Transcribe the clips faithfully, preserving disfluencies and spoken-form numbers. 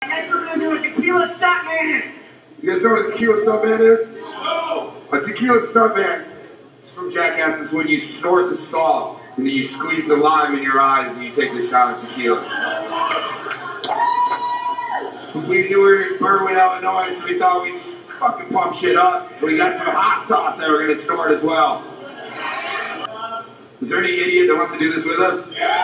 next we're gonna do a Tequila Stuntman. You guys know what a Tequila Stuntman is? No. A Tequila Stuntman is from Jackass. Is when you snort the salt and then you squeeze the lime in your eyes and you take the shot of tequila. We knew we were in Berwyn, Illinois, so we thought we'd fucking pump shit up. But we got some hot sauce that we're gonna snort as well. Is there any idiot that wants to do this with us?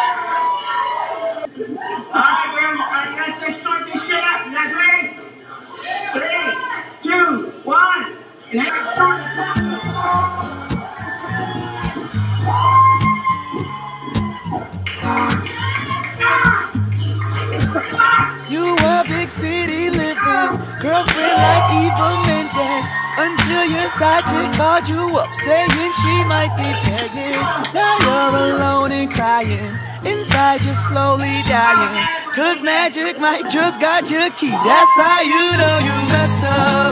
Alright, man. Alright, you guys, let's start this shit up. You guys ready? Three, two, one. And then let's start the top. You a big city living, girlfriend like Eva Mendes, until your side chick called you up saying she might be pregnant. Now you're alone and crying, inside you're slowly dying, cause magic might just got your key. That's how you know you messed up.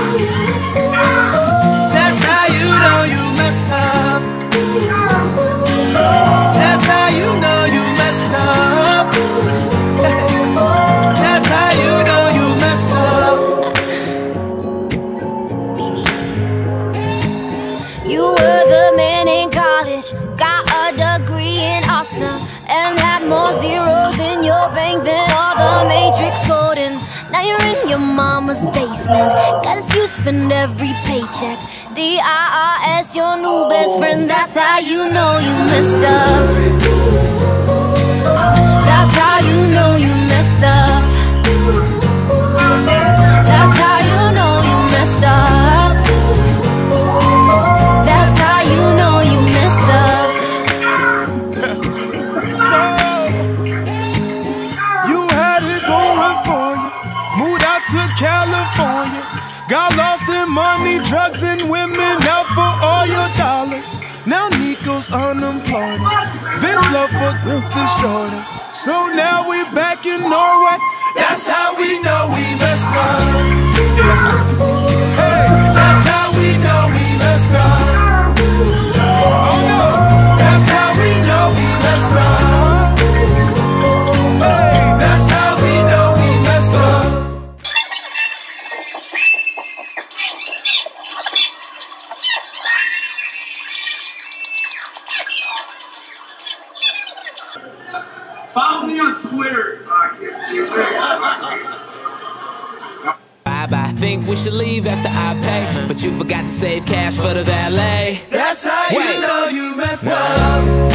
That's how you know you messed up. That's how you know you messed up. That's how you know you messed up. You were the man in college, got a degree in Olsen, and had more zeros in your bank than all the Matrix coding. Now you're in your mama's basement, cause you spend every paycheck. The I R S, your new best friend, that's how you know you messed up. That's how you know you messed up. That's how you know you messed up. That's how you know you messed up. You had it going for you, moved out to California, got lost in money, drugs, and women, out for all your dollars. Now Nico's unemployed, Vince love for destroyed him. So now we back in Norway. That's how we know we messed up. Hey, that's how we know we messed up. Oh no, that's how we know we messed up. Hey, that's how we know we messed up. Follow me on Twitter. I think we should leave after I pay, but you forgot to save cash for the valet. That's how Wait. you know you messed up.